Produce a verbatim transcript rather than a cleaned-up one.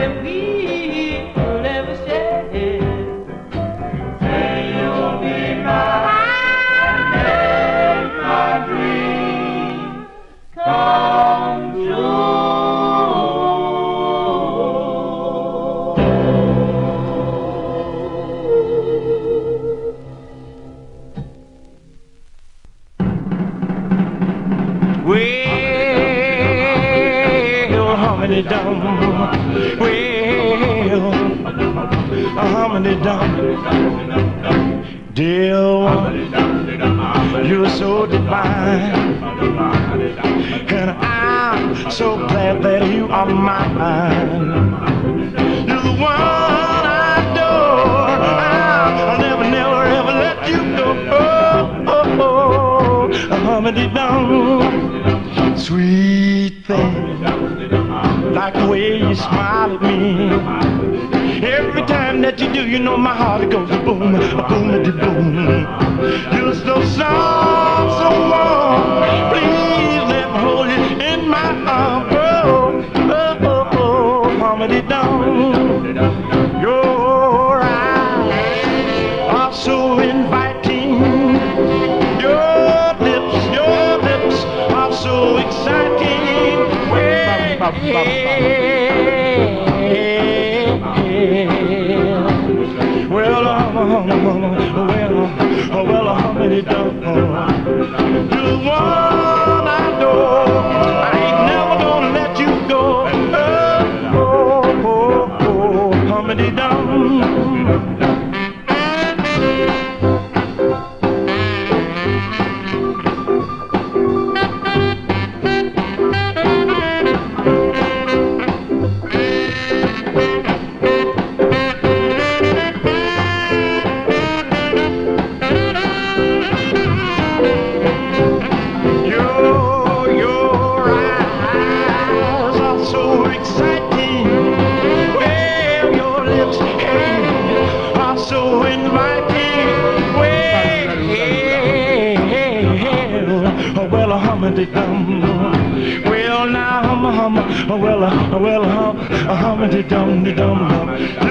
that we will ever share. Say you'll be mine and make my dreams come true. Well, hummity dum, well, hummity dum, dear one, you're so divine, and I'm so glad that you are mine. You're the one I adore. I'll never, never, ever let you go. Oh, oh, oh, hummity dum. Sweet thing, like the way you smile at me. Every time that you do, you know my heart it goes boom, boom, boom. You're so soft, so warm. Please let me hold you in my arms. Oh, oh, oh, oh, hummity dum. Your eyes are so inviting. Your lips, your lips are so exciting. Well, well, um, well, well, hummity dum. You're the one I adore. I ain't never gonna let you go. Oh, oh, oh, oh, hummity dum. Well, now hum, hum, well, well, hum, hummity dum, dum, dum.